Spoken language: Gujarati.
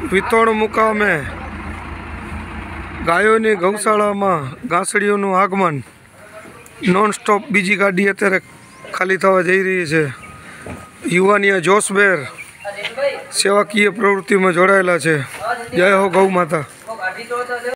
વિતોણ મુકામે ગાયોની ગૌશાળામાં ઘાસડીઓનું આગમન નોન સ્ટોપ બીજી ગાડી અત્યારે ખાલી થવા જઈ રહી છે। યુવાનીયા જોશભેર સેવાકીય પ્રવૃત્તિમાં જોડાયેલા છે। જય હો ગૌ માતા।